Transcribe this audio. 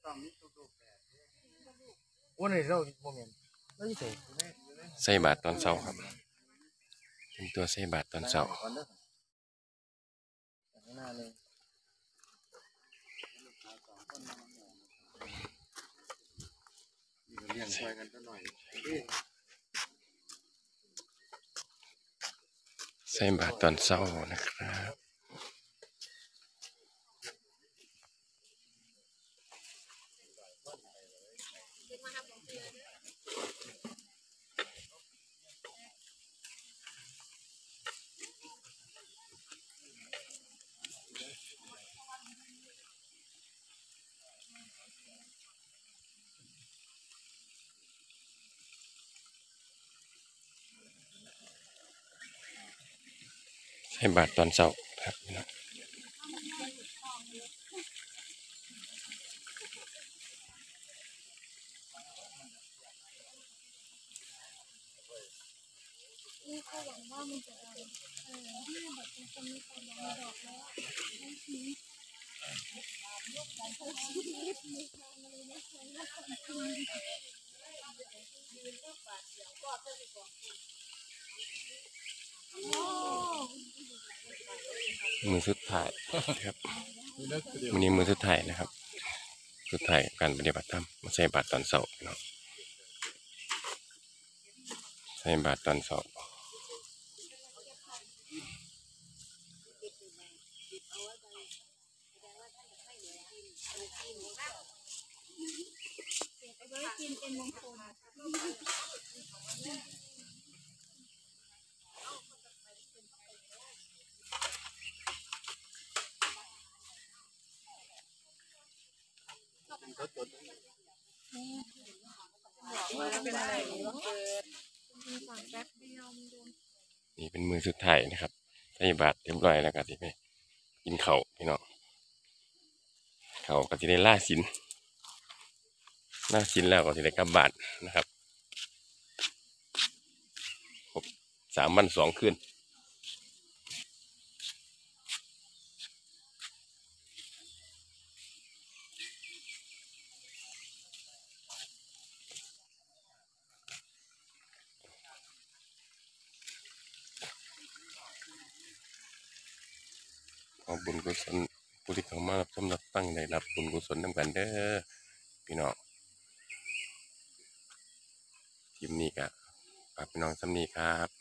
โอ้ยเราโมเมนต์ใส่บาตรตอนเช้าครับเป็นตัวใส่บาตรตอนเช้าใส่บาตรตอนเช้านะครับใส่บาตรตอนเช้าครับนี่ก็หวังว่ามันจะได้ที่แบบเป็นคนมีความหวังดอกแล้วไม่ทิ้งการใช้ชีวิตมีทางอะไรนะใช้ว่าความจริงมือสุดท้ายครับวันนี้มือสุดท้ายนะครับสุดท้ายการปฏิบัติธรรมมาใส่บาตรตอนเช้าเนาะใส่บาตรตอนเช้าเอาไว้กินเป็นมงคลนี่เป็นมือสุดท้ายนะครับใส่บาตรเรียบร้อยแล้วก็ที่ไปกินข้าวพี่น้องข้าวก็จะได้ล่าศีลแล้วก็จะได้กลับบ้านนะครับครบ3 วัน 2 คืนขอบุญกุศลผู้ที่เข้ามารับชมรับฟังได้รับบุญกุศลนำกันเด้อพี่น้องคลิปนี้ก็ฝากพี่น้องสำนีครับ